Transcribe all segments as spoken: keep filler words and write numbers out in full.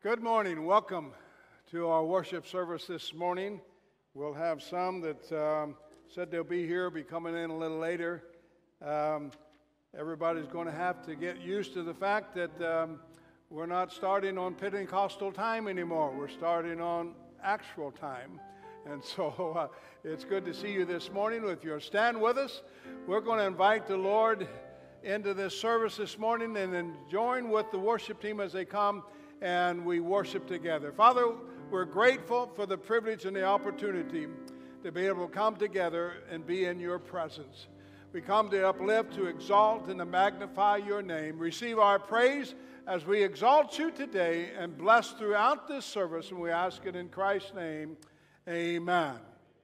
Good morning. Welcome to our worship service this morning. We'll have some that um, said they'll be here, be coming in a little later. Um, everybody's going to have to get used to the fact that um, we're not starting on Pentecostal time anymore. We're starting on actual time. And so uh, it's good to see you this morning. If you'll stand with us, we're going to invite the Lord into this service this morning and then join with the worship team as they come and we worship together. Father, we're grateful for the privilege and the opportunity to be able to come together and be in your presence. We come to uplift, to exalt, and to magnify your name. Receive our praise as we exalt you today and bless throughout this service, and we ask it in Christ's name. Amen.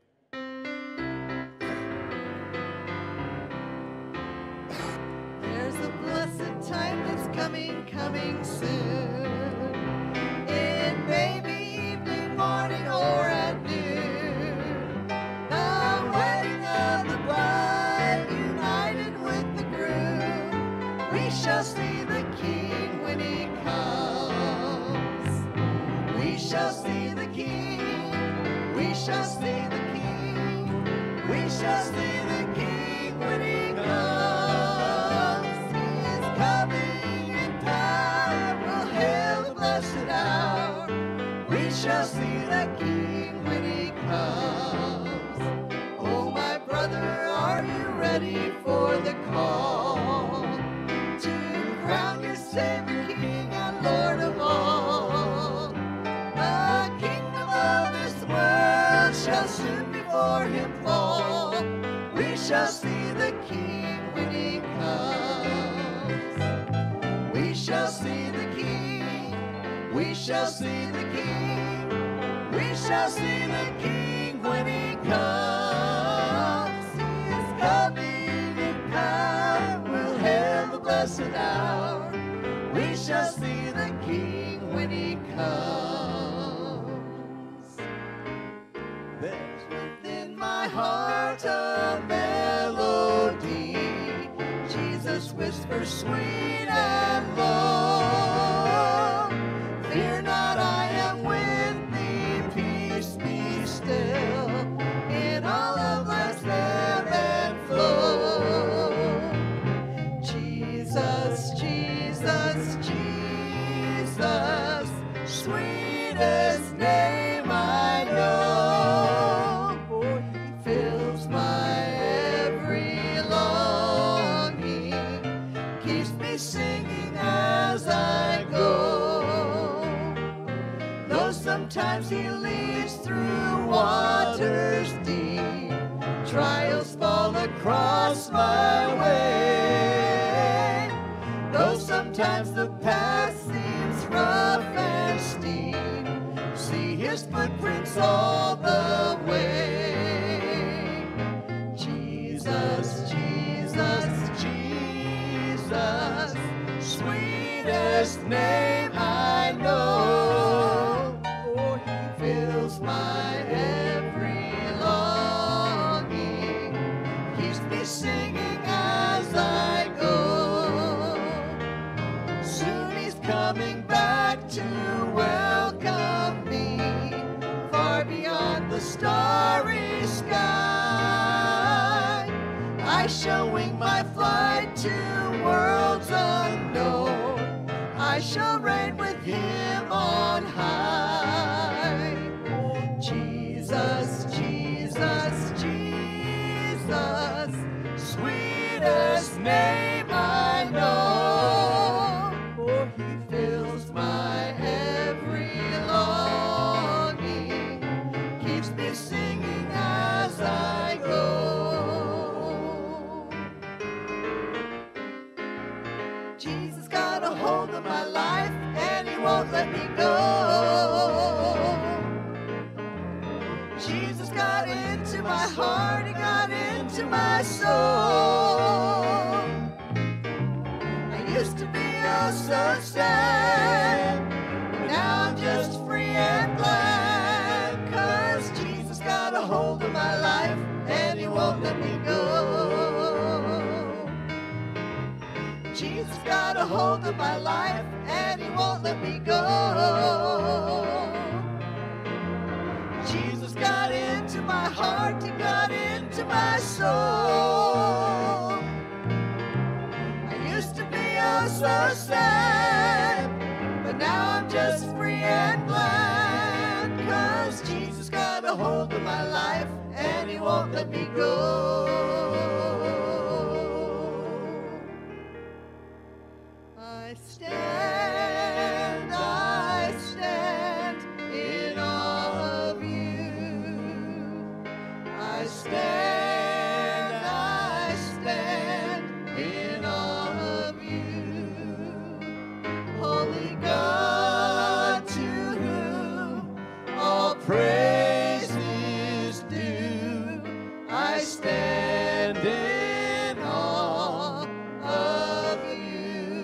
There's a blessed time that's coming, coming soon. It may be evening, morning, or at noon. The wedding of the bride united with the groom. We shall see the King when he comes. We shall see the King. We shall see the King. We shall see the King when he comes. He is coming in power. We'll hail the blessed hour. We shall see the King when he comes. Oh, my brother, are you ready for the call to crown your Savior, King and Lord of all? The kingdom of this world shall soon before him fall. We shall see the King when he comes. We shall see the King. We shall see the King. We shall see the King when he comes. He is coming in power. We'll hail the blessed hour. We shall see the King when he comes. There's within my heart a melody. Jesus whispers sweet and low. Fear not, I am with thee. Peace be still in all of life's ebb and flow. Jesus, Jesus, Jesus, sweetest name I know. For he fills my every longing, keeps me singing as I go. Though sometimes he leads through waters deep, trials fall across my way. Though sometimes the path seems rough and steep, see his footprints all the way. Jesus, Jesus, Jesus, sweetest name I know. For he fills my every longing, keeps me singing as I go. Soon he's coming back to welcome me, far beyond the starry sky. I shall wing my flight to worlds unknown. I shall reign with him on high. Jesus, Jesus, Jesus, sweetest name I know. For he fills my every longing, keeps me singing as I go. Jesus got a hold of my life and he won't let me go. Jesus got into my heart, he got into my soul. I used to be oh so sad, but now I'm just free and glad, 'cause Jesus got a hold of my life and he won't let me go. Jesus got a hold of my life and he won't let me go. Jesus got into my heart, he got into my soul. I used to be oh so sad, but now I'm just free and glad, 'cause Jesus got a hold of my life and he won't let me go. I stand, I stand in awe of you. I stand, I stand in awe of you. Holy God, to whom all praise is due, I stand in awe of you.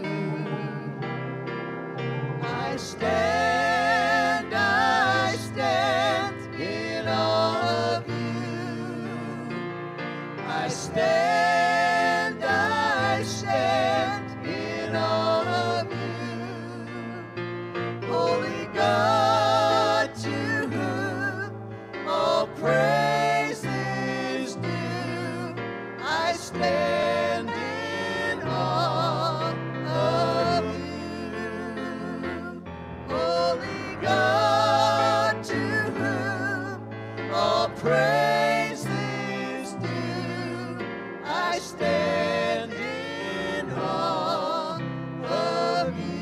I stand, I stand in awe of you. I stand, I stand in awe of you. Holy God, to whom all praise is due, I stand in awe of you. Holy God, to whom all praise is due, I stand in awe of you.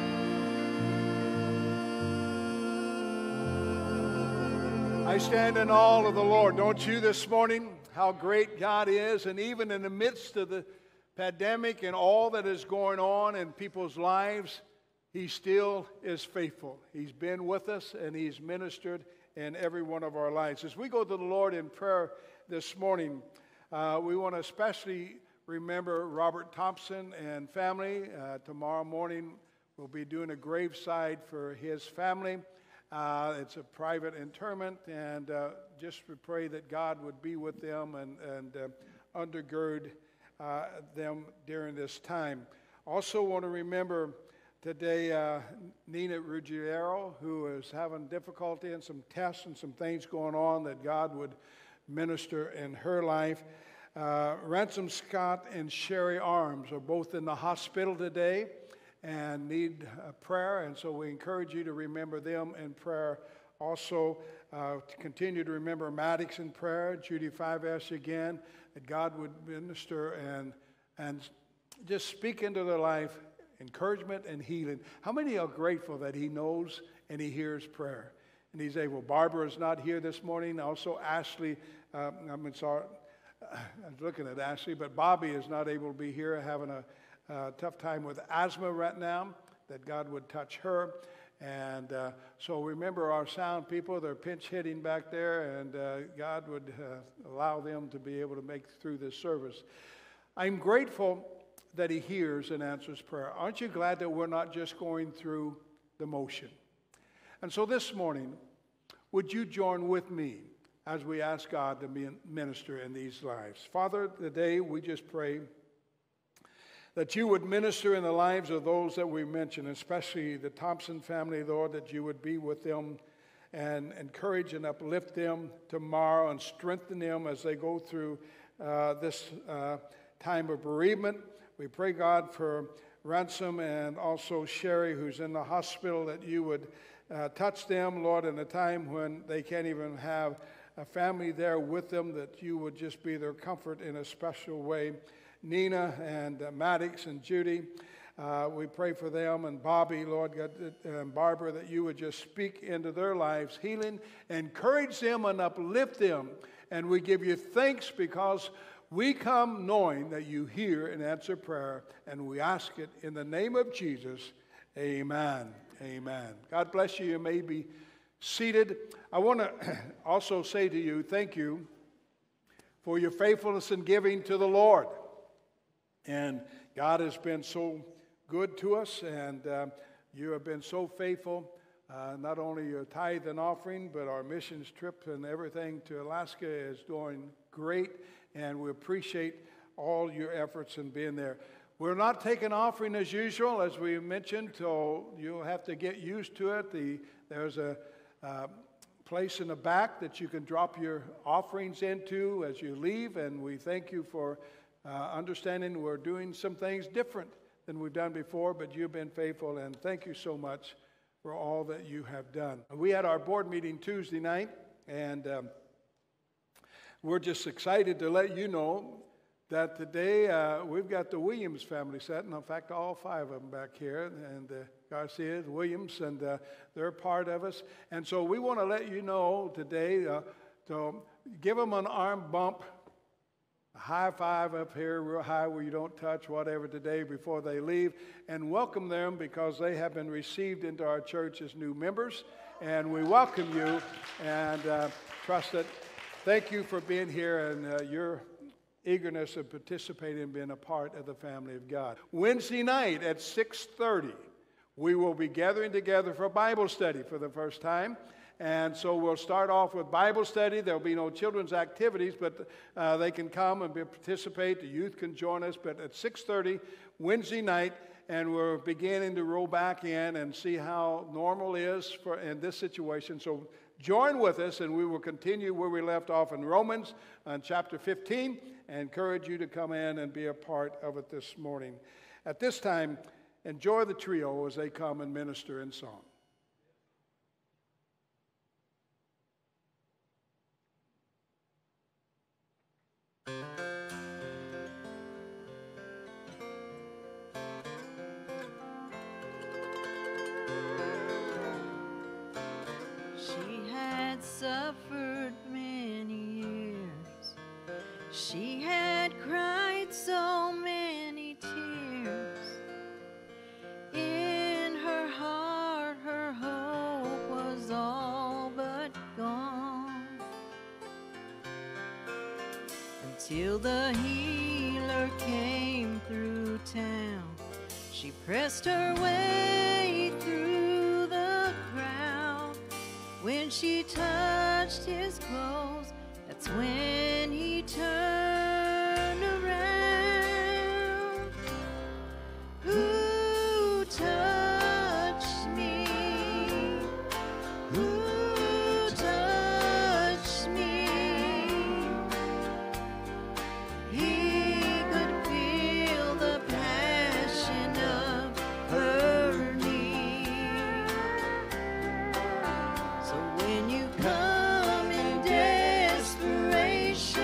I stand in awe of the Lord, don't you, this morning? How great God is, and even in the midst of the pandemic and all that is going on in people's lives, he still is faithful. He's been with us, and he's ministered in every one of our lives. As we go to the Lord in prayer this morning, uh, we want to especially remember Robert Thompson and family. Uh, tomorrow morning, we'll be doing a graveside for his family. Uh, it's a private interment, and uh, just we pray that God would be with them and, and uh, undergird uh, them during this time. Also want to remember today uh, Nina Ruggiero, who is having difficulty and some tests and some things going on, that God would minister in her life. Uh, Ransom Scott and Sherry Arms are both in the hospital today and need uh, prayer, and so we encourage you to remember them in prayer. Also, uh, to continue to remember Maddox in prayer, Judy five S again, that God would minister and and just speak into their life encouragement and healing. How many are grateful that he knows and he hears prayer and he's able? Barbara is not here this morning. Also, Ashley, uh, I'm sorry, I'm looking at Ashley, but Bobby is not able to be here, having a Uh, tough time with asthma right now, that God would touch her. And uh, so remember our sound people, they're pinch hitting back there, and uh, God would uh, allow them to be able to make through this service. I'm grateful that he hears and answers prayer. Aren't you glad that we're not just going through the motion? And so this morning, would you join with me as we ask God to minister in these lives? Father, today we just pray that you would minister in the lives of those that we mentioned, especially the Thompson family, Lord, that you would be with them and encourage and uplift them tomorrow and strengthen them as they go through uh, this uh, time of bereavement. We pray, God, for Ransom and also Sherry, who's in the hospital, that you would uh, touch them, Lord, in a time when they can't even have a family there with them, that you would just be their comfort in a special way. Nina and uh, Maddox and Judy, uh, we pray for them, and Bobby, Lord God, and Barbara, that you would just speak into their lives, healing, encourage them and uplift them. And we give you thanks because we come knowing that you hear and answer prayer, and we ask it in the name of Jesus. Amen. Amen. God bless you. You may be seated. I want to also say to you, thank you for your faithfulness in giving to the Lord. And God has been so good to us, and uh, you have been so faithful, uh, not only your tithe and offering, but our missions trip and everything to Alaska is doing great, and we appreciate all your efforts in being there. We're not taking offering as usual, as we mentioned, so you'll have to get used to it. The, there's a uh, place in the back that you can drop your offerings into as you leave, and we thank you for uh, understanding we're doing some things different than we've done before, but you've been faithful, and thank you so much for all that you have done. We had our board meeting Tuesday night, and um, we're just excited to let you know that today uh, we've got the Williams family sitting. In fact, all five of them back here, and uh, Garcia, the Williams, and uh, they're part of us. And so we want to let you know today uh, to give them an arm bump, a high five up here, real high where you don't touch whatever today before they leave, and welcome them because they have been received into our church as new members. And we welcome you and uh, trust it. Thank you for being here and uh, your eagerness of participating and being a part of the family of God. Wednesday night at six thirty, we will be gathering together for Bible study for the first time. And so we'll start off with Bible study. There'll be no children's activities, but uh, they can come and be, participate. The youth can join us. But at six thirty, Wednesday night, and we're beginning to roll back in and see how normal is for in this situation. So join with us, and we will continue where we left off in Romans on chapter fifteen. I encourage you to come in and be a part of it this morning. At this time, enjoy the trio as they come and minister in song. She had suffered many years. She had cried so many tears. In her heart, her hope was all but gone. Until the healer came through town, she pressed her way through the crowd. When she touched his clothes, that's when he turned around. Who touched me? Who touched me? He could feel the passion of her need. So when you come in desperation,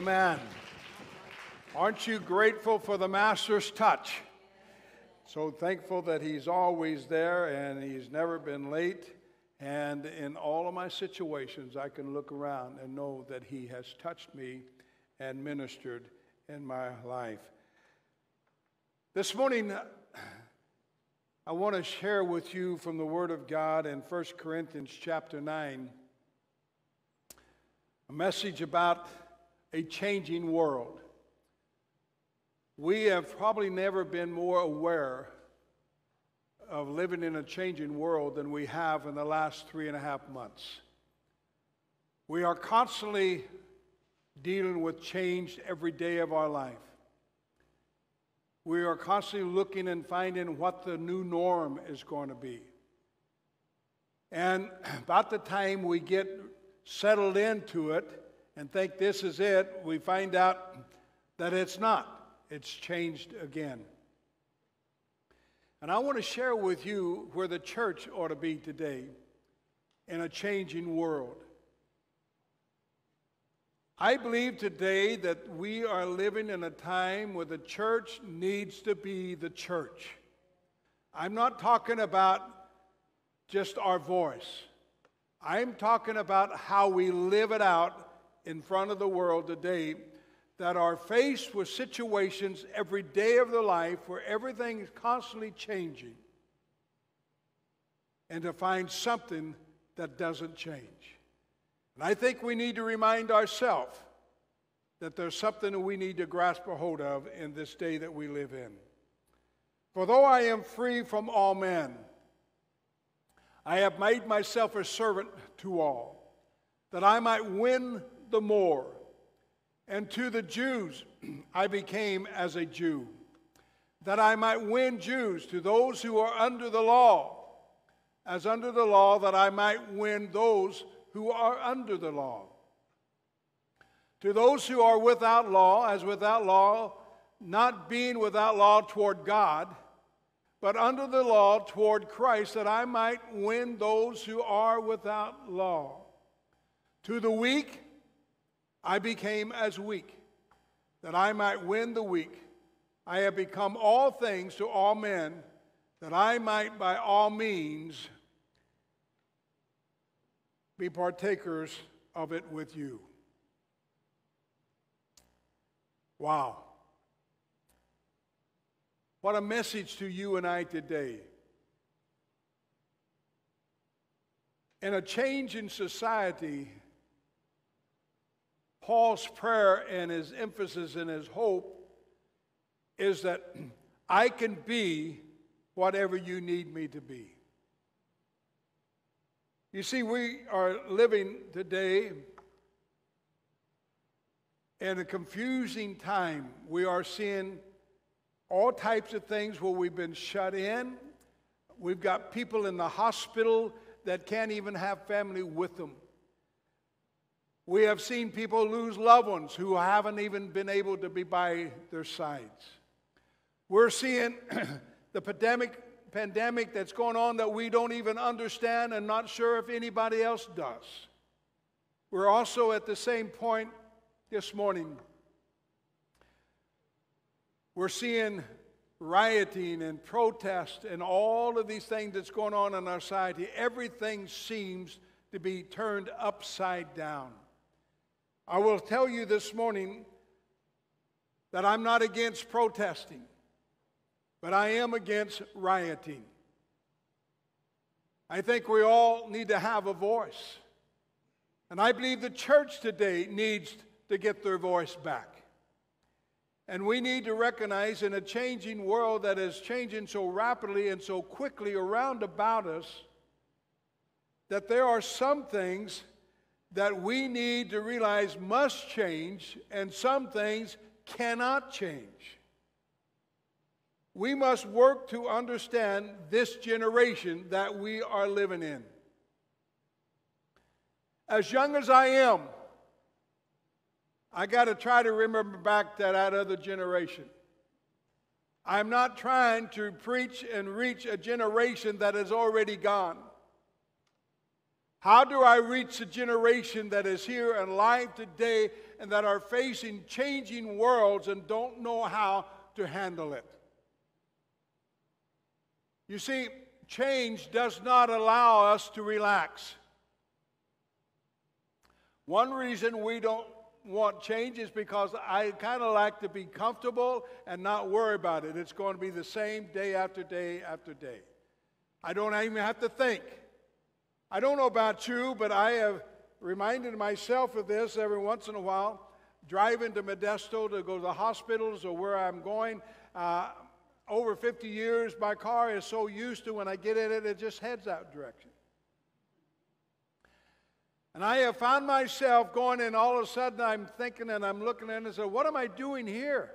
Amen. Aren't you grateful for the Master's touch? So thankful that he's always there and he's never been late. And in all of my situations, I can look around and know that he has touched me and ministered in my life. This morning, I want to share with you from the Word of God in First Corinthians chapter nine, a message about a changing world. We have probably never been more aware of living in a changing world than we have in the last three and a half months. We are constantly dealing with change every day of our life. We are constantly looking and finding what the new norm is going to be. And about the time we get settled into it and think this is it, we find out that it's not. It's changed again. And I want to share with you where the church ought to be today in a changing world. I believe today that we are living in a time where the church needs to be the church. I'm not talking about just our voice. I'm talking about how we live it out in front of the world today, that are faced with situations every day of their life where everything is constantly changing, and to find something that doesn't change. And I think we need to remind ourselves that there's something that we need to grasp a hold of in this day that we live in. For though I am free from all men, I have made myself a servant to all, that I might win the more. And to the Jews I became as a Jew, that I might win Jews. To those who are under the law, as under the law, that I might win those who are under the law. To those who are without law, as without law, not being without law toward God, but under the law toward Christ, that I might win those who are without law. To the weak I became as weak, that I might win the weak. I have become all things to all men, that I might by all means be partakers of it with you. Wow. What a message to you and I today. In a change in society, Paul's prayer and his emphasis and his hope is that I can be whatever you need me to be. You see, we are living today in a confusing time. We are seeing all types of things where we've been shut in. We've got people in the hospital that can't even have family with them. We have seen people lose loved ones who haven't even been able to be by their sides. We're seeing the pandemic, pandemic that's going on that we don't even understand and not sure if anybody else does. We're also at the same point this morning. We're seeing rioting and protest and all of these things that's going on in our society. Everything seems to be turned upside down. I will tell you this morning that I'm not against protesting, but I am against rioting. I think we all need to have a voice. And I believe the church today needs to get their voice back. And we need to recognize in a changing world that is changing so rapidly and so quickly around about us, that there are some things that we need to realize must change, and some things cannot change. We must work to understand this generation that we are living in. As young as I am, I got to try to remember back to that other generation. I'm not trying to preach and reach a generation that is already gone. How do I reach the generation that is here and alive today and that are facing changing worlds and don't know how to handle it? You see, change does not allow us to relax. One reason we don't want change is because I kind of like to be comfortable and not worry about it. It's going to be the same day after day after day. I don't even have to think. I don't know about you, but I have reminded myself of this every once in a while. Driving to Modesto to go to the hospitals or where I'm going, uh, over fifty years, my car is so used to when I get in it, it just heads that direction. And I have found myself going and all of a sudden I'm thinking and I'm looking at it and say, what am I doing here?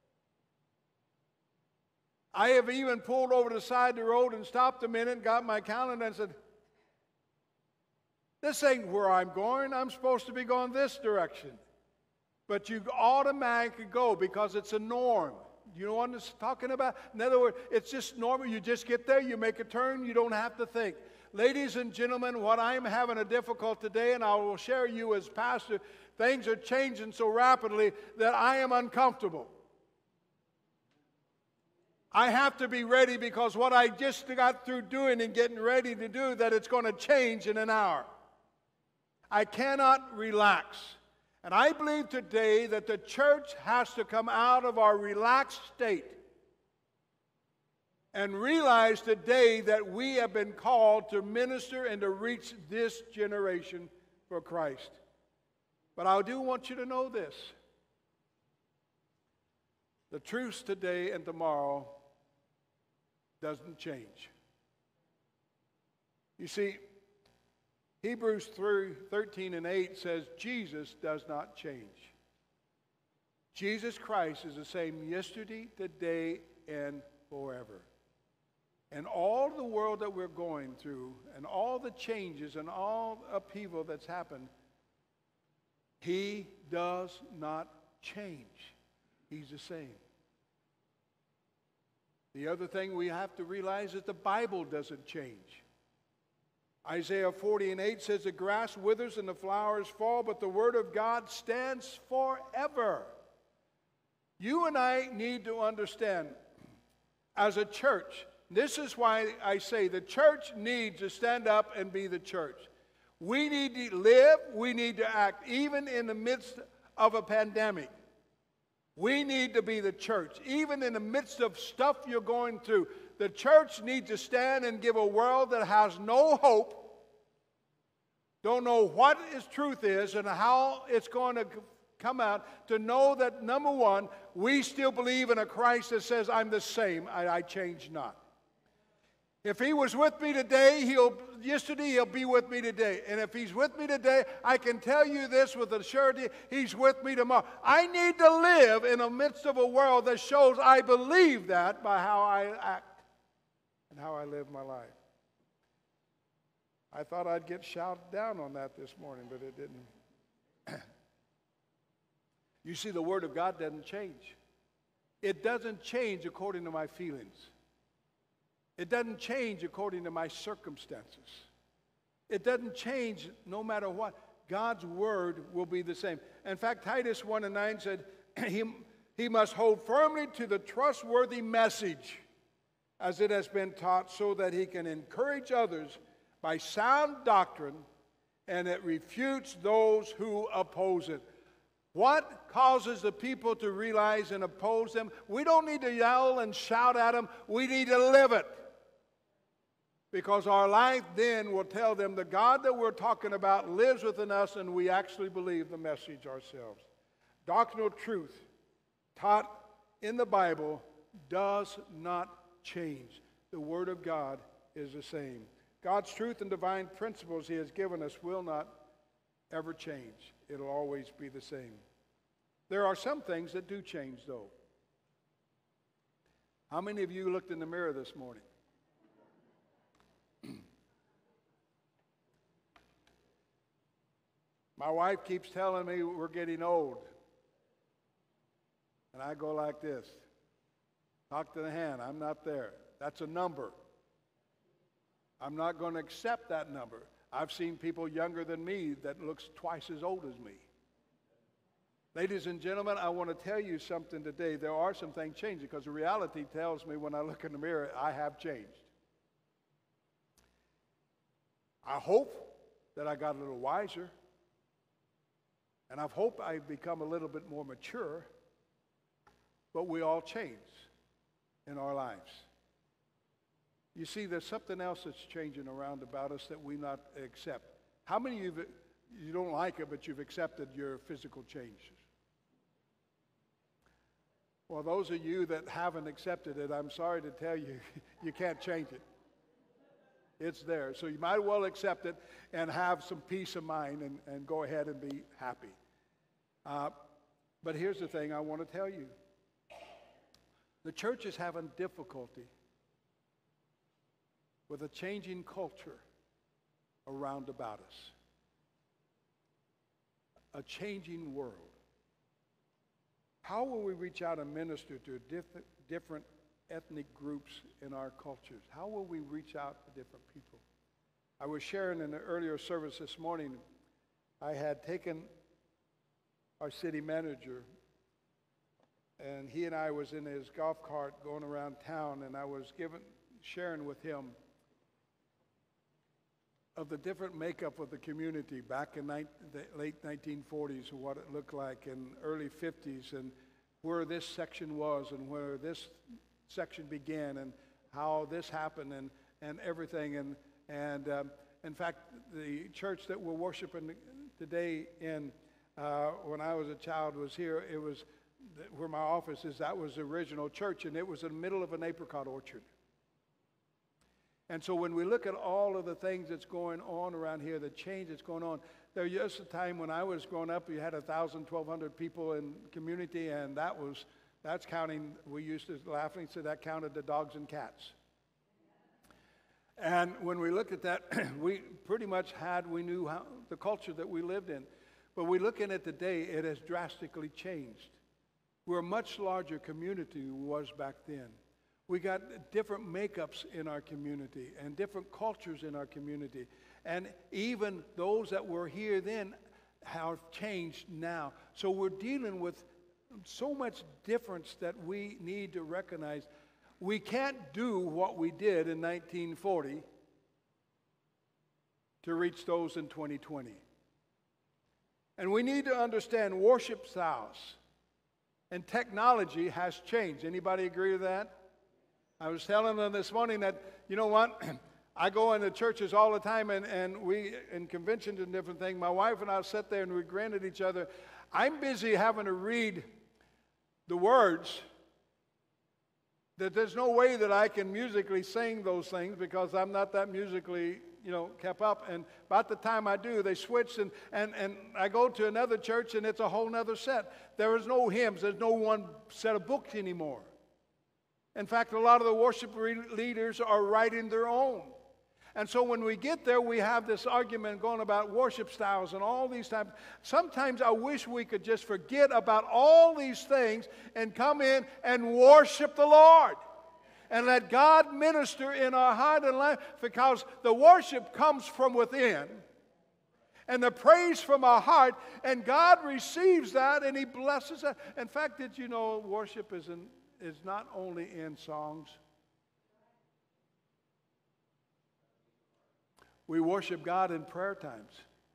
I have even pulled over to the side of the road and stopped a minute and got my calendar and said, this ain't where I'm going. I'm supposed to be going this direction. But you automatically go because it's a norm. You know what I'm talking about? In other words, it's just normal. You just get there, you make a turn, you don't have to think. Ladies and gentlemen, what I'm having a difficult today, and I will share you as pastor, things are changing so rapidly that I am uncomfortable. I have to be ready because what I just got through doing and getting ready to do, that it's going to change in an hour. I cannot relax. And I believe today that the church has to come out of our relaxed state and realize today that we have been called to minister and to reach this generation for Christ. But I do want you to know this. The truth today and tomorrow doesn't change. You see, Hebrews three, thirteen and eight says Jesus does not change. Jesus Christ is the same yesterday, today, and forever. And all the world that we're going through and all the changes and all upheaval that's happened, he does not change. He's the same. The other thing we have to realize is the Bible doesn't change. Isaiah forty and eight says, the grass withers and the flowers fall, but the word of God stands forever. You and I need to understand, as a church, this is why I say the church needs to stand up and be the church. We need to live, we need to act, even in the midst of a pandemic. We need to be the church. Even in the midst of stuff you're going through, the church needs to stand and give a world that has no hope, don't know what its truth is and how it's going to come out, to know that, number one, we still believe in a Christ that says, I'm the same, I, I change not. If he was with me today, he'll, yesterday, he'll be with me today. And if he's with me today, I can tell you this with a surety, he's with me tomorrow. I need to live in the midst of a world that shows I believe that by how I act and how I live my life. I thought I'd get shouted down on that this morning, but it didn't. You see, the Word of God doesn't change. It doesn't change according to my feelings. It doesn't change according to my circumstances. It doesn't change no matter what. God's word will be the same. In fact, Titus one and nine said, he, he must hold firmly to the trustworthy message as it has been taught, so that he can encourage others by sound doctrine, and it refutes those who oppose it. What causes the people to realize and oppose them? We don't need to yell and shout at them. We need to live it. Because our life then will tell them the God that we're talking about lives within us, and we actually believe the message ourselves. Doctrinal truth taught in the Bible does not change. The Word of God is the same. God's truth and divine principles he has given us will not ever change. It'll always be the same. There are some things that do change, though. How many of you looked in the mirror this morning? My wife keeps telling me we're getting old. And I go like this. Talk to the hand. I'm not there. That's a number. I'm not going to accept that number. I've seen people younger than me that looks twice as old as me. Ladies and gentlemen, I want to tell you something today. There are some things changing because the reality tells me when I look in the mirror, I have changed. I hope that I got a little wiser, and I hope I've become a little bit more mature, but we all change in our lives. You see, there's something else that's changing around about us that we not accept. How many of you, you don't like it, but you've accepted your physical changes? Well, those of you that haven't accepted it, I'm sorry to tell you, you can't change it. It's there. So you might well accept it and have some peace of mind and, and go ahead and be happy. Uh, but here's the thing I want to tell you. The church is having difficulty with a changing culture around about us. A changing world. How will we reach out and minister to different, different ethnic groups in our cultures? How will we reach out to different people? I was sharing in the earlier service this morning, I had taken our city manager, and he and I was in his golf cart going around town, and I was giving, sharing with him of the different makeup of the community back in ni- the late nineteen forties and what it looked like in early fifties and where this section was and where this section began and how this happened and, and everything. And, and um, in fact, the church that we're worshiping today in, uh, when I was a child was here, it was th- where my office is, that was the original church, and it was in the middle of an apricot orchard. And so when we look at all of the things that's going on around here, the change that's going on, there was a time when I was growing up, you had one thousand, twelve hundred people in community, and that was, that's counting, we used to laughingly say that counted the dogs and cats. And when we look at that, we pretty much had, we knew how, the culture that we lived in. But we look at it today, it has drastically changed. We're a much larger community than we was back then. We got different makeups in our community and different cultures in our community. And even those that were here then have changed now. So we're dealing with so much difference that we need to recognize. We can't do what we did in nineteen forty to reach those in twenty twenty. And we need to understand worship styles and technology has changed. Anybody agree with that? I was telling them this morning that, you know what, I go into churches all the time and, and we, in conventions and different things, my wife and I sit there and we grin at each other. I'm busy having to read the words that there's no way that I can musically sing those things because I'm not that musically, you know, kept up. And about the time I do, they switch and, and, and I go to another church and it's a whole nother set. There is no hymns. There's no one set of books anymore. In fact, a lot of the worship re- leaders are writing their own. And so when we get there, we have this argument going about worship styles and all these types. Sometimes I wish we could just forget about all these things and come in and worship the Lord. And let God minister in our heart and life, because the worship comes from within. And the praise from our heart, and God receives that and He blesses it. In fact, did you know worship is in is not only in songs. We worship God in prayer times.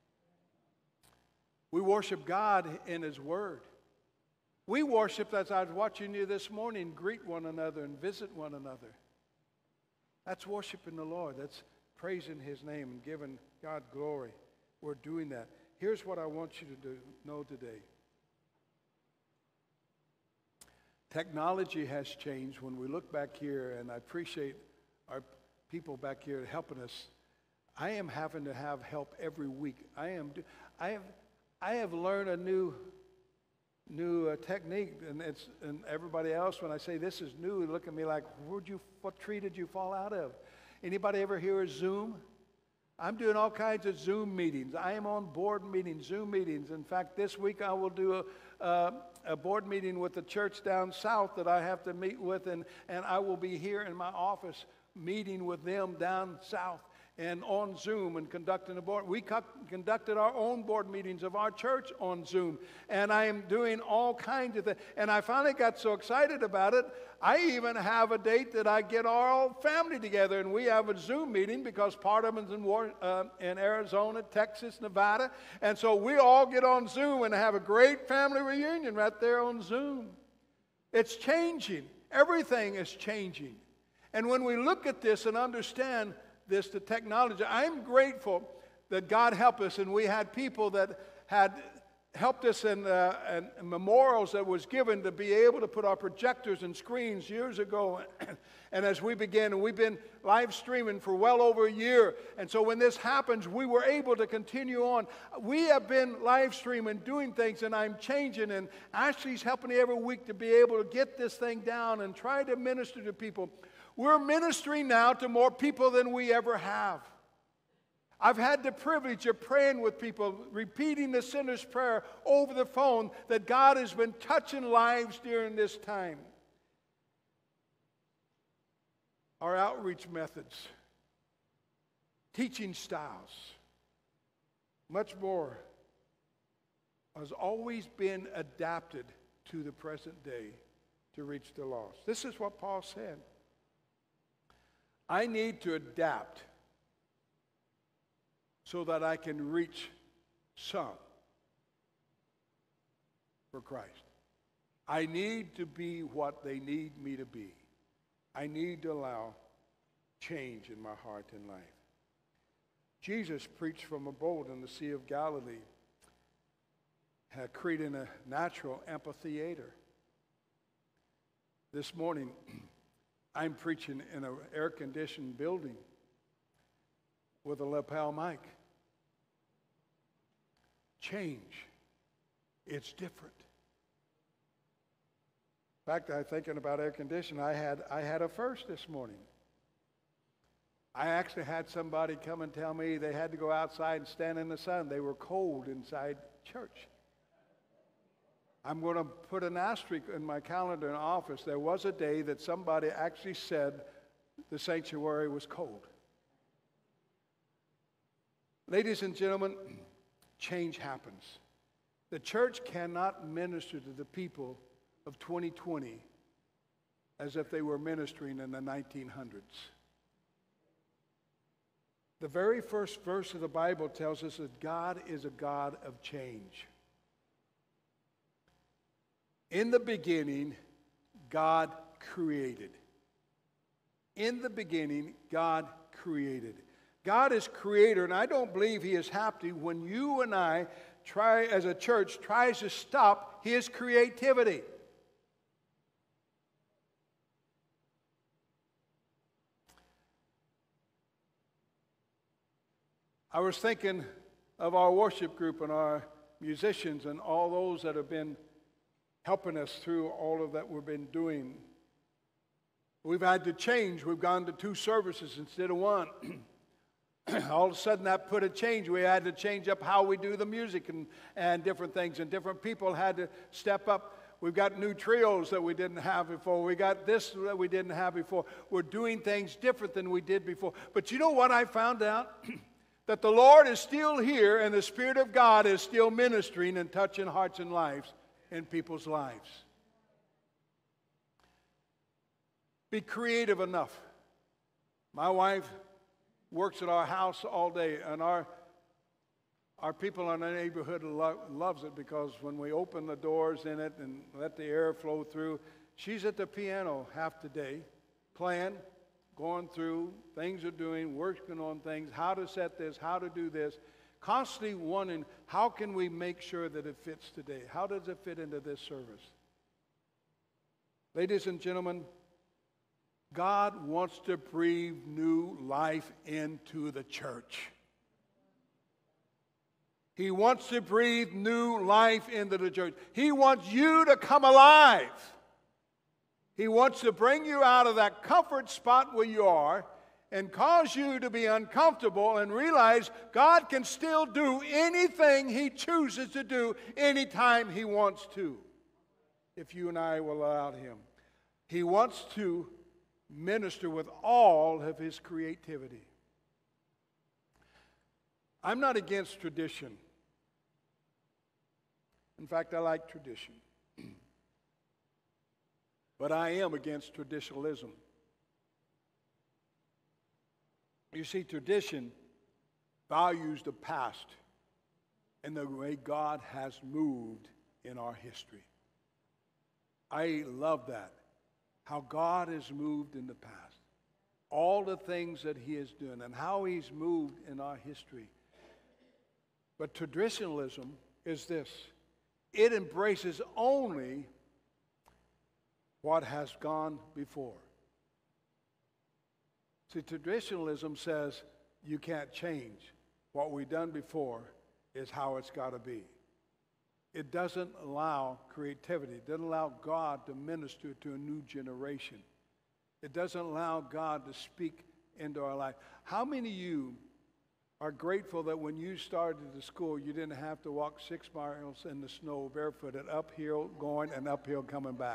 We worship God in His Word. We worship, as I was watching you this morning, greet one another and visit one another. That's worshiping the Lord. That's praising His name and giving God glory. We're doing that. Here's what I want you to do, know today. Technology has changed. When we look back here, and I appreciate our people back here helping us, I am having to have help every week. I am. I have. I have learned a new, new uh, technique, and it's and everybody else. When I say this is new, look at me like, where'd you? What tree did you fall out of? Anybody ever hear of Zoom? I'm doing all kinds of Zoom meetings. I am on board meetings, Zoom meetings. In fact, this week I will do a, uh, a board meeting with the church down south that I have to meet with, and, and I will be here in my office meeting with them down south. and on Zoom and conducting a board. We co- conducted our own board meetings of our church on Zoom. And I am doing all kinds of things. And I finally got so excited about it, I even have a date that I get our whole family together and we have a Zoom meeting because part of it's in, War, uh, in Arizona, Texas, Nevada. And so we all get on Zoom and have a great family reunion right there on Zoom. It's changing. Everything is changing. And when we look at this and understand this, the technology, I'm grateful that God helped us, and we had people that had helped us in, uh, in memorials that was given to be able to put our projectors and screens years ago. And as we began, and we've been live streaming for well over a year, and so when this happens, we were able to continue on. We have been live streaming, doing things, and I'm changing, and Ashley's helping me every week to be able to get this thing down and try to minister to people. We're ministering now to more people than we ever have. I've had the privilege of praying with people, repeating the sinner's prayer over the phone, that God has been touching lives during this time. Our outreach methods, teaching styles, much more has always been adapted to the present day to reach the lost. This is what Paul said. I need to adapt so that I can reach some for Christ. I need to be what they need me to be. I need to allow change in my heart and life. Jesus preached from a boat in the Sea of Galilee, had created a natural amphitheater. This morning, I'm preaching in an air-conditioned building with a lapel mic. Change. It's different. In fact, I'm thinking about air conditioning. I had, I had a first this morning. I actually had somebody come and tell me they had to go outside and stand in the sun. They were cold inside church. I'm going to put an asterisk in my calendar in office. There was a day that somebody actually said the sanctuary was cold. Ladies and gentlemen, change happens. The church cannot minister to the people of twenty twenty as if they were ministering in the nineteen hundreds. The very first verse of the Bible tells us that God is a God of change. In the beginning, God created. In the beginning, God created. God is creator, and I don't believe he is happy when you and I try, as a church, tries to stop his creativity. I was thinking of our worship group and our musicians and all those that have been helping us through all of that we've been doing. We've had to change. We've gone to two services instead of one. All of a sudden that put a change. We had to change up how we do the music and, and different things, and different people had to step up. We've got new trios that we didn't have before. We got this that we didn't have before. We're doing things different than we did before. But you know what I found out? That the Lord is still here and the Spirit of God is still ministering and touching hearts and lives in people's lives. Be creative enough. My wife works at our house all day, and our our people in the neighborhood lo- loves it because when we open the doors in it and let the air flow through, she's at the piano half the day, playing, going through, things are doing, working on things, how to set this, how to do this, constantly wondering, how can we make sure that it fits today? How does it fit into this service? Ladies and gentlemen, God wants to breathe new life into the church. He wants to breathe new life into the church. He wants you to come alive. He wants to bring you out of that comfort spot where you are and cause you to be uncomfortable and realize God can still do anything he chooses to do anytime he wants to, if you and I will allow him. He wants to minister with all of his creativity. I'm not against tradition. In fact, I like tradition. But I am against traditionalism. You see, tradition values the past and the way God has moved in our history. I love that, how God has moved in the past. All the things that he has done and how he's moved in our history. But traditionalism is this. It embraces only what has gone before. See, traditionalism says you can't change. What we've done before is how it's got to be. It doesn't allow creativity. It doesn't allow God to minister to a new generation. It doesn't allow God to speak into our life. How many of you are grateful that when you started the school, you didn't have to walk six miles in the snow barefooted, uphill going and uphill coming back?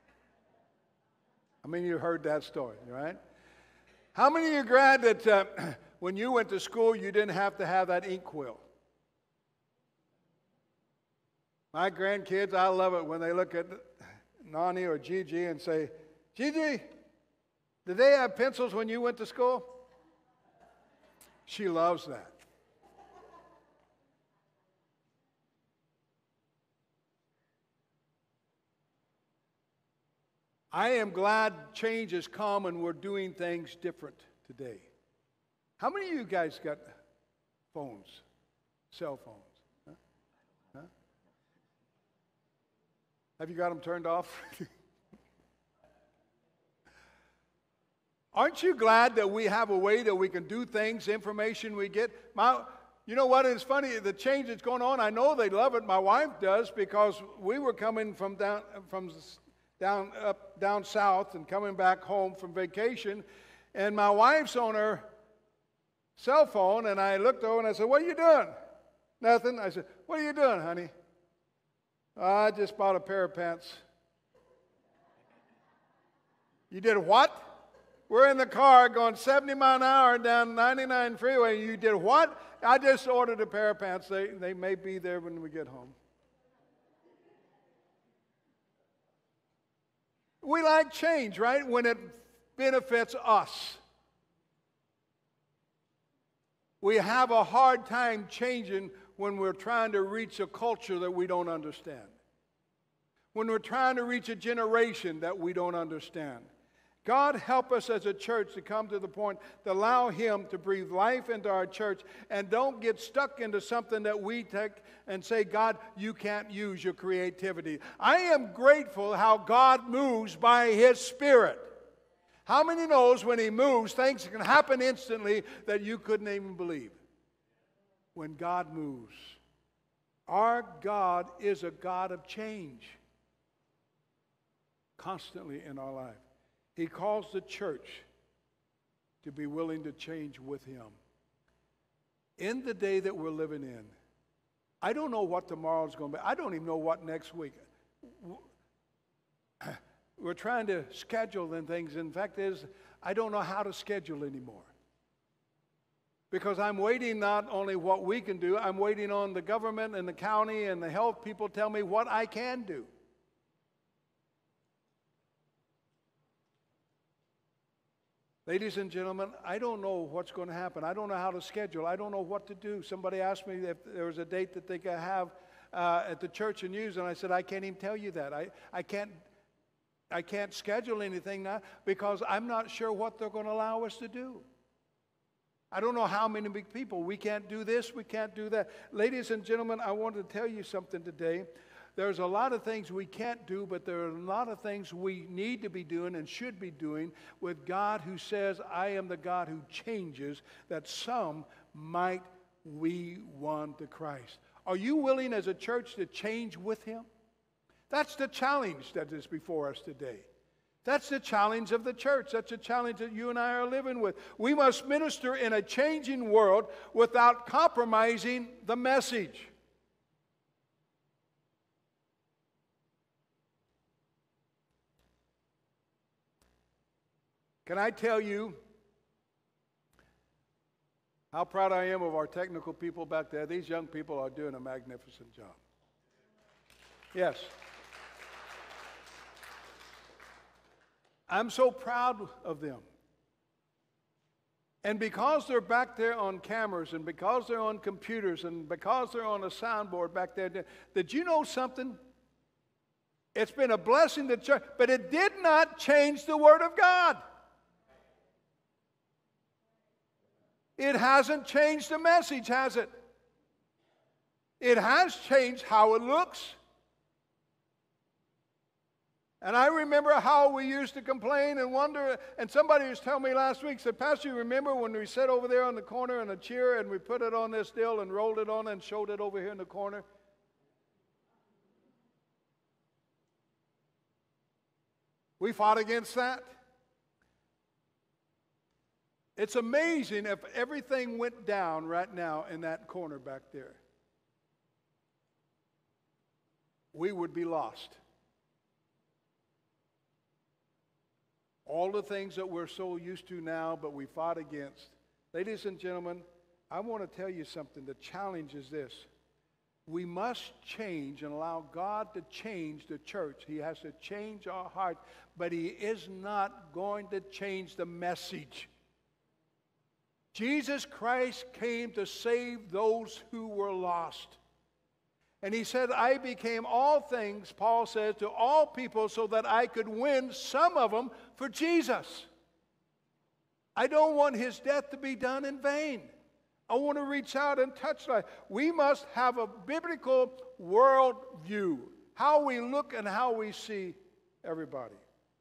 I mean, you heard that story, right? How many of you are glad that uh, when you went to school, you didn't have to have that ink quill? My grandkids, I love it when they look at Nani or Gigi and say, Gigi, did they have pencils when you went to school? She loves that. I am glad change has come and we're doing things different today. How many of you guys got phones, cell phones? Huh? Huh? Have you got them turned off? Aren't you glad that we have a way that we can do things, information we get? My, you know what? It's funny, the change that's going on, I know they love it. My wife does, because we were coming from down from down up down south and coming back home from vacation, and my wife's on her cell phone, and I looked over and I said, "What are you doing?" "Nothing." I said, "What are you doing, honey?" "I just bought a pair of pants." "You did what?" "We're in the car going seventy miles an hour down ninety-nine freeway. You did what?" "I just ordered a pair of pants. They, they may be there when we get home." We like change, right? When it benefits us. We have a hard time changing when we're trying to reach a culture that we don't understand. When we're trying to reach a generation that we don't understand. God help us as a church to come to the point to allow him to breathe life into our church, and don't get stuck into something that we take and say, "God, you can't use your creativity." I am grateful how God moves by his Spirit. How many knows when he moves, things can happen instantly that you couldn't even believe? When God moves. Our God is a God of change constantly in our life. He calls the church to be willing to change with him. In the day that we're living in, I don't know what tomorrow's going to be. I don't even know what next week. We're trying to schedule and things. In fact, is I don't know how to schedule anymore. Because I'm waiting not only what we can do, I'm waiting on the government and the county and the health people tell me what I can do. Ladies and gentlemen, I don't know what's going to happen. I don't know how to schedule. I don't know what to do. Somebody asked me if there was a date that they could have uh, at the church and use, and I said, I can't even tell you that. I, I can't I can't schedule anything now because I'm not sure what they're going to allow us to do. I don't know how many big people. We can't do this, we can't do that. Ladies and gentlemen, I want to tell you something today. There's a lot of things we can't do, but there are a lot of things we need to be doing and should be doing with God who says, I am the God who changes, that some might we won to Christ. Are you willing as a church to change with him? That's the challenge that is before us today. That's the challenge of the church. That's the challenge that you and I are living with. We must minister in a changing world without compromising the message. Can I tell you, How proud I am of our technical people back there. These young people are doing a magnificent job. Yes. I'm so proud of them. And because they're back there on cameras and because they're on computers and because they're on a soundboard back there, did you know something? It's been a blessing to church, but it did not change the Word of God. It hasn't changed the message, has it? It has changed how it looks. And I remember how we used to complain and wonder, and somebody was telling me last week, said, Pastor, you remember when we sat over there on the corner in a chair and we put it on this deal and rolled it on and showed it over here in the corner? We fought against that. It's amazing if everything went down right now in that corner back there. We would be lost. All the things that we're so used to now, but we fought against. Ladies and gentlemen, I want to tell you something. The challenge is this. We must change and allow God to change the church. He has to change our heart, but He is not going to change the message. Jesus Christ came to save those who were lost. And He said, I became all things, Paul says, to all people so that I could win some of them for Jesus. I don't want His death to be done in vain. I want to reach out and touch life. We must have a biblical world view, how we look and how we see everybody.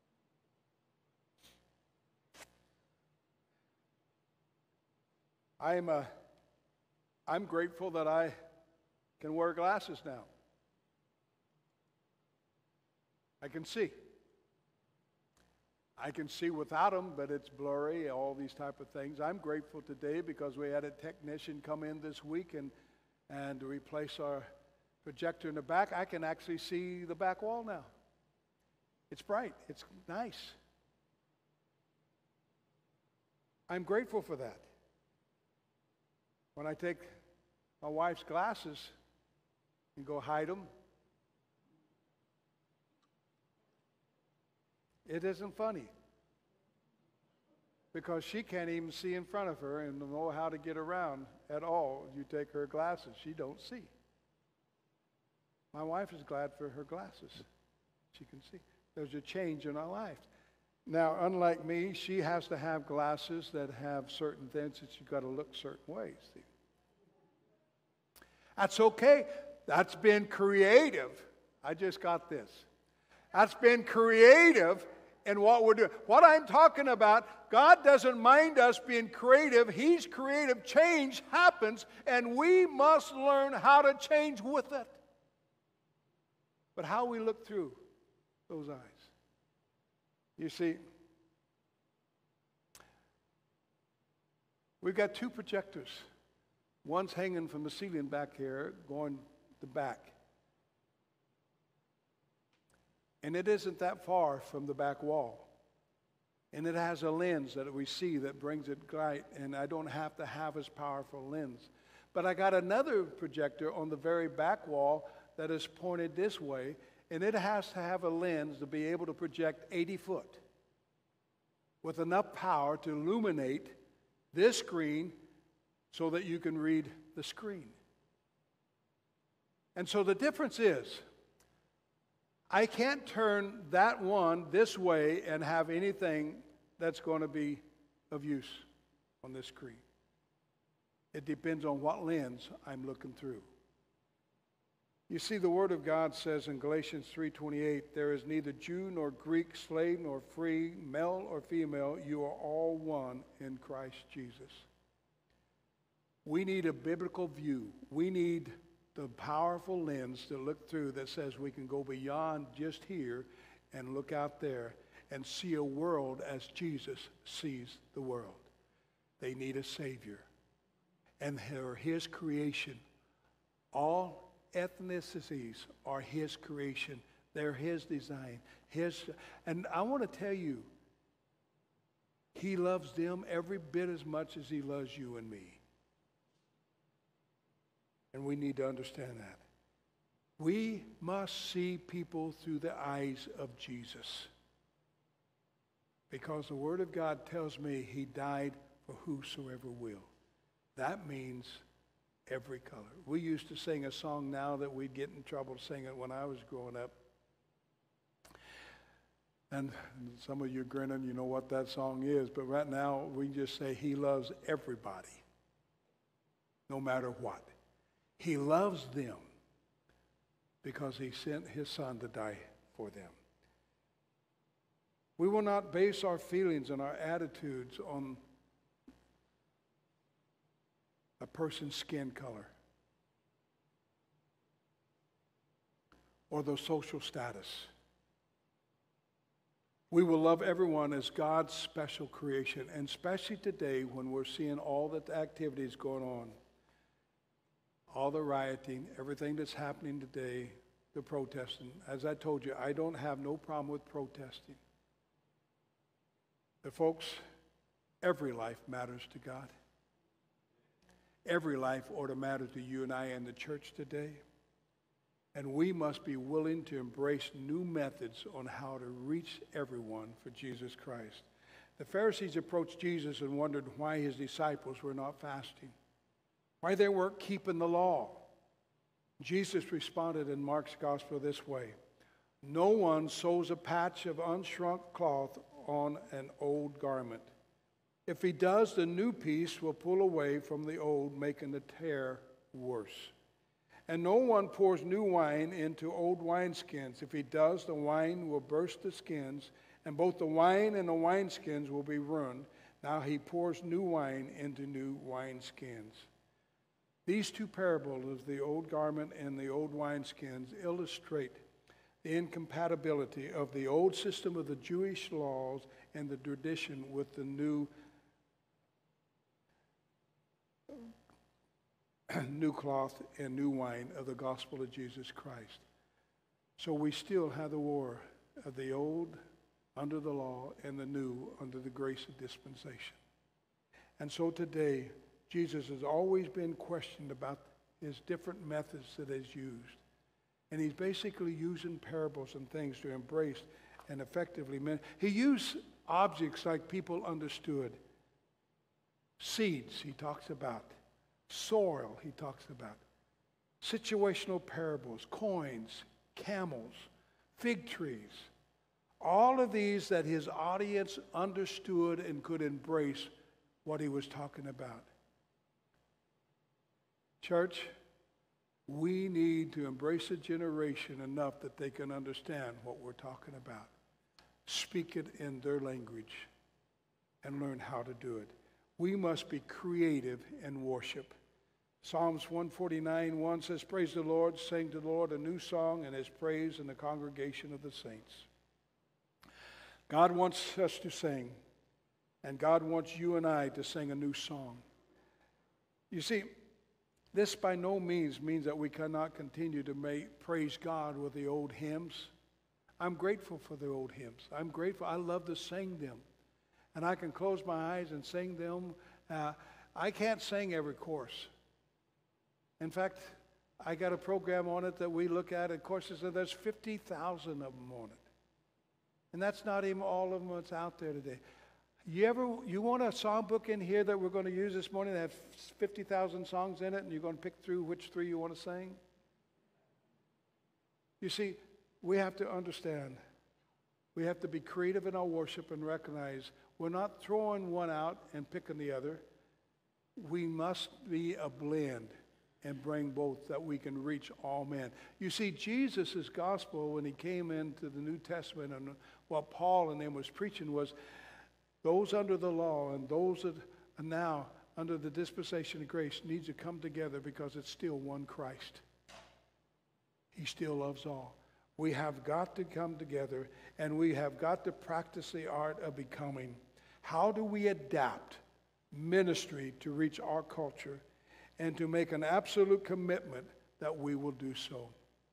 I'm, uh, I'm grateful that I can wear glasses now. I can see. I can see without them, but it's blurry, all these type of things. I'm grateful today because we had a technician come in this week and, and replace our projector in the back. I can actually see the back wall now. It's bright. It's nice. I'm grateful for that. When I take my wife's glasses and go hide them, it isn't funny because she can't even see in front of her and know how to get around at all. You take her glasses, she don't see. My wife is glad for her glasses. She can see. There's a change in our life. Now, unlike me, she has to have glasses that have certain things that you've got to look certain ways. See? That's okay. That's been creative. I just got this. That's been creative in what we're doing. What I'm talking about, God doesn't mind us being creative. He's creative. Change happens, and we must learn how to change with it. But how we look through those eyes. You see, we've got two projectors. One's hanging from the ceiling back here, going the back. And it isn't that far from the back wall. And it has a lens that we see that brings it right, and I don't have to have as powerful a lens. But I got another projector on the very back wall that is pointed this way, and it has to have a lens to be able to project eighty foot with enough power to illuminate this screen so that you can read the screen. And so the difference is, I can't turn that one this way and have anything that's going to be of use on this screen. It depends on what lens I'm looking through. You see, the Word of God says in Galatians three twenty-eight, there is neither Jew nor Greek, slave nor free, male or female, you are all one in Christ Jesus. We need a biblical view. We need the powerful lens to look through that says we can go beyond just here and look out there and see a world as Jesus sees the world. They need a Savior. And they're His creation. All ethnicities are His creation. They're His design. His, and I want to tell you, He loves them every bit as much as He loves you and me. And we need to understand that. We must see people through the eyes of Jesus. Because the Word of God tells me he died for whosoever will. That means every color. We used to sing a song now that we'd get in trouble singing when I was growing up. And some of you grinning, you know what that song is. But right now, we just say he loves everybody, no matter what. He loves them because he sent his son to die for them. We will not base our feelings and our attitudes on a person's skin color or their social status. We will love everyone as God's special creation, and especially today when we're seeing all the activities going on, all the rioting, everything that's happening today, the protesting. As I told you, I don't have no problem with protesting. But folks, every life matters to God. Every life ought to matter to you and I in the church today. And we must be willing to embrace new methods on how to reach everyone for Jesus Christ. The Pharisees approached Jesus and wondered why his disciples were not fasting, why they weren't keeping the law. Jesus responded in Mark's gospel this way: no one sews a patch of unshrunk cloth on an old garment. If he does, the new piece will pull away from the old, making the tear worse. And no one pours new wine into old wineskins. If he does, the wine will burst the skins, and both the wine and the wineskins will be ruined. Now he pours new wine into new wineskins. These two parables of the old garment and the old wineskins illustrate the incompatibility of the old system of the Jewish laws and the tradition with the new new cloth and new wine of the gospel of Jesus Christ. So we still have the war of the old under the law and the new under the grace of dispensation. And so today, Jesus has always been questioned about his different methods that he's used. And he's basically using parables and things to embrace and effectively. He used objects like people understood. Seeds, he talks about. Soil, he talks about. Situational parables, coins, camels, fig trees. All of these that his audience understood and could embrace what he was talking about. Church, we need to embrace a generation enough that they can understand what we're talking about. Speak it in their language and learn how to do it. We must be creative in worship. Psalms one forty-nine, one says, praise the Lord, sing to the Lord a new song and his praise in the congregation of the saints. God wants us to sing, and God wants you and I to sing a new song. You see, this by no means means that we cannot continue to make, praise God with the old hymns. I'm grateful for the old hymns. I'm grateful. I love to sing them. And I can close my eyes and sing them. Uh, I can't sing every chorus. In fact, I got a program on it that we look at. Of course, there's fifty thousand of them on it. And that's not even all of them that's out there today. You ever, you want a songbook in here that we're going to use this morning that have fifty thousand songs in it, and you're going to pick through which three you want to sing? You see, we have to understand. We have to be creative in our worship and recognize we're not throwing one out and picking the other. We must be a blend and bring both that we can reach all men. You see, Jesus' gospel, when he came into the New Testament, and what Paul and them was preaching was those under the law and those that are now under the dispensation of grace needs to come together because it's still one Christ. He still loves all. We have got to come together, and we have got to practice the art of becoming. How do we adapt ministry to reach our culture and to make an absolute commitment that we will do so?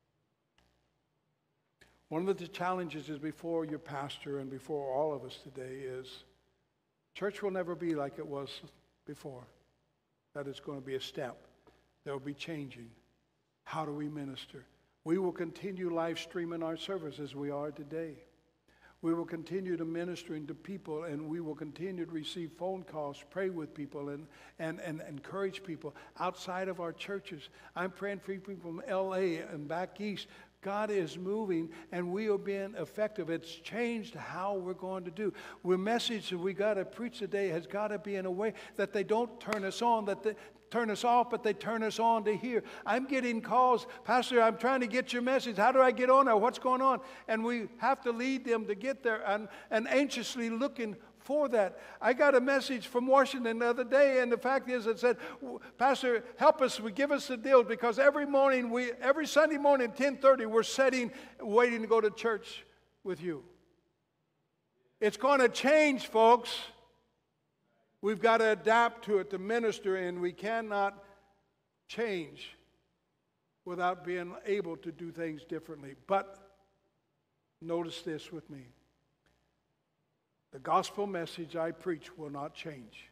One of the challenges is before your pastor and before all of us today is church will never be like it was before. That is going to be a step. There will be changing. How do we minister? We will continue live streaming our service as we are today. We will continue to ministering to people, and we will continue to receive phone calls, pray with people, and, and, and encourage people outside of our churches. I'm praying for people from L A and back east. God is moving, and we are being effective. It's changed how we're going to do. The message that we got to preach today has got to be in a way that they don't turn us on, that they turn us off, but they turn us on to hear. I'm getting calls, Pastor, I'm trying to get your message. How do I get on there? What's going on? And we have to lead them to get there, and, and anxiously looking for that. I got a message from Washington the other day, and the fact is it said, Pastor, help us, we give us the deal, because every morning, we every Sunday morning, ten thirty, we're sitting, waiting to go to church with you. It's going to change, folks. We've got to adapt to it to minister, and we cannot change without being able to do things differently. But notice this with me. The gospel message I preach will not change.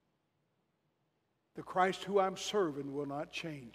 The Christ who I'm serving will not change.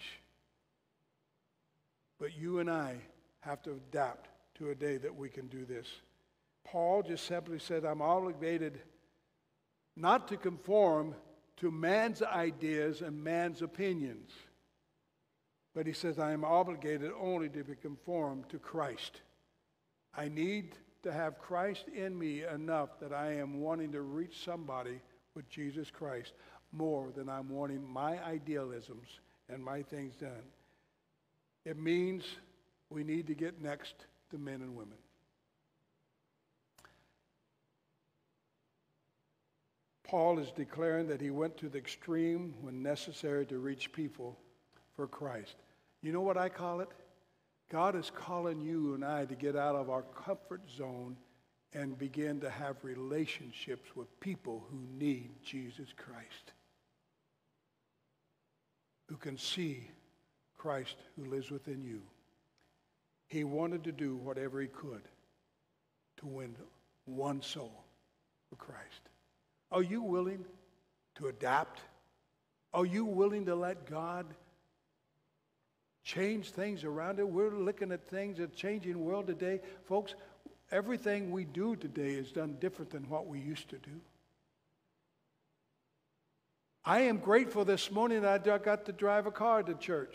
But you and I have to adapt to a day that we can do this. Paul just simply said, I'm obligated not to conform to man's ideas and man's opinions. But he says, I am obligated only to be conformed to Christ. I need to have Christ in me enough that I am wanting to reach somebody with Jesus Christ more than I'm wanting my idealisms and my things done. It means we need to get next to men and women. Paul is declaring that he went to the extreme when necessary to reach people for Christ. You know what I call it? God is calling you and I to get out of our comfort zone and begin to have relationships with people who need Jesus Christ, who can see Christ who lives within you. He wanted to do whatever he could to win one soul for Christ. Are you willing to adapt? Are you willing to let God change things around it? We're looking at things, a changing world today. Folks, everything we do today is done different than what we used to do. I am grateful this morning that I got to drive a car to church.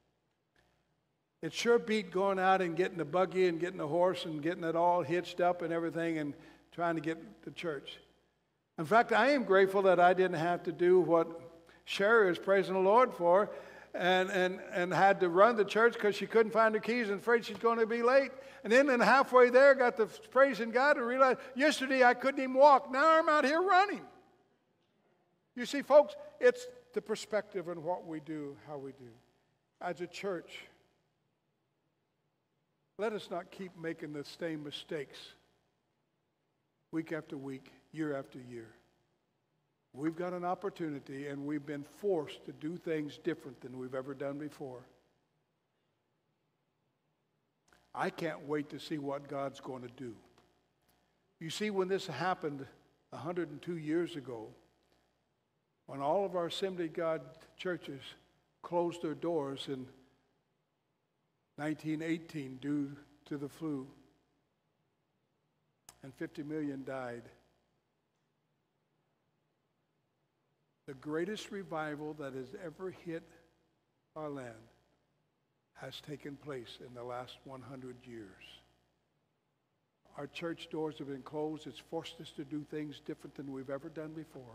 It sure beat going out and getting the buggy and getting the horse and getting it all hitched up and everything and trying to get to church. In fact, I am grateful that I didn't have to do what Sherry is praising the Lord for and, and, and had to run to church because she couldn't find her keys and afraid she's going to be late. And then, then halfway there, got to praising God and realized yesterday I couldn't even walk. Now I'm out here running. You see, folks, it's the perspective in what we do, how we do. As a church, let us not keep making the same mistakes week after week, year after year. We've got an opportunity, and we've been forced to do things different than we've ever done before. I can't wait to see what God's going to do. You see, when this happened one hundred two years ago, when all of our Assembly of God churches closed their doors in nineteen eighteen due to the flu, and fifty million died. The greatest revival that has ever hit our land has taken place in the last one hundred years. Our church doors have been closed. It's forced us to do things different than we've ever done before.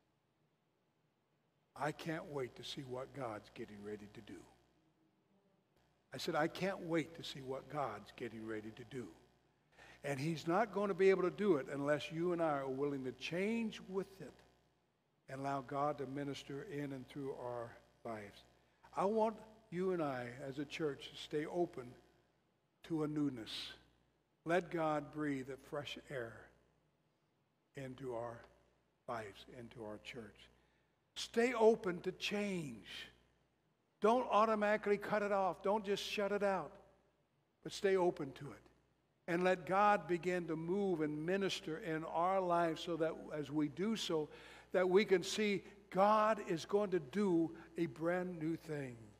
I can't wait to see what God's getting ready to do. I said, I can't wait to see what God's getting ready to do. And he's not going to be able to do it unless you and I are willing to change with it and allow God to minister in and through our lives. I want you and I as a church to stay open to a newness. Let God breathe a fresh air into our lives, into our church. Stay open to change. Don't automatically cut it off. Don't just shut it out, but stay open to it. And let God begin to move and minister in our lives so that as we do so, that we can see God is going to do a brand new thing.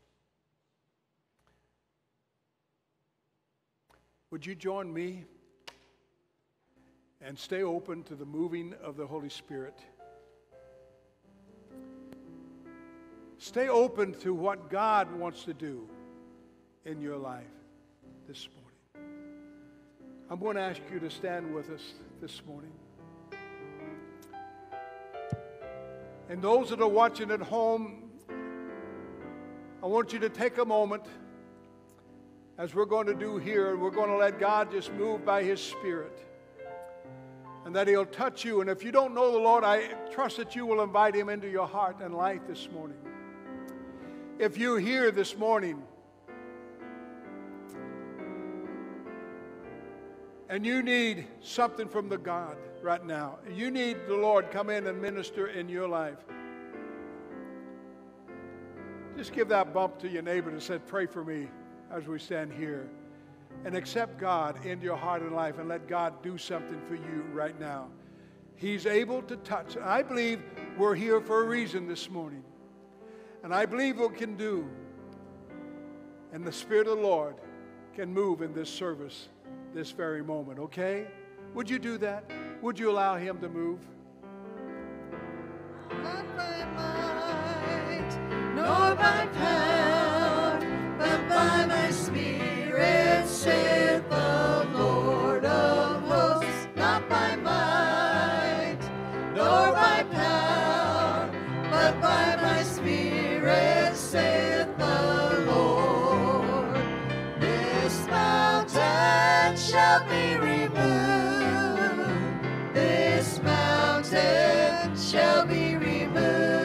Would you join me and stay open to the moving of the Holy Spirit? Stay open to what God wants to do in your life this morning. I'm going to ask you to stand with us this morning. And those that are watching at home, I want you to take a moment, as we're going to do here, and we're going to let God just move by His Spirit, and that He'll touch you. And if you don't know the Lord, I trust that you will invite Him into your heart and life this morning. If you're here this morning and you need something from the God right now, you need the Lord come in and minister in your life, just give that bump to your neighbor and say, pray for me as we stand here. And accept God into your heart and life and let God do something for you right now. He's able to touch. I believe we're here for a reason this morning. And I believe what can do. And the Spirit of the Lord can move in this service this very moment, okay? Would you do that? Would you allow Him to move? Not by might, nor by power, but by my Spirit, saith the Lord of hosts. Not by might, nor by power, but by my Spirit, saith the Lord. This mountain shall be removed. This mountain shall be removed.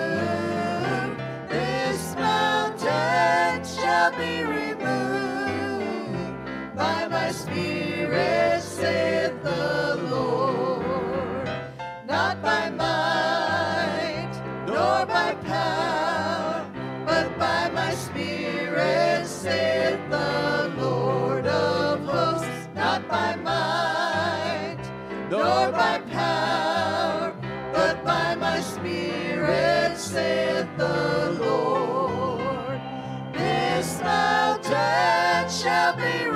This mountain shall be removed. By my Spirit, saith the Lord. Not by might, nor by power, but by my Spirit, saith the Lord of hosts. Not by might, nor by power, but by my Spirit, saith the Lord. This mountain shall be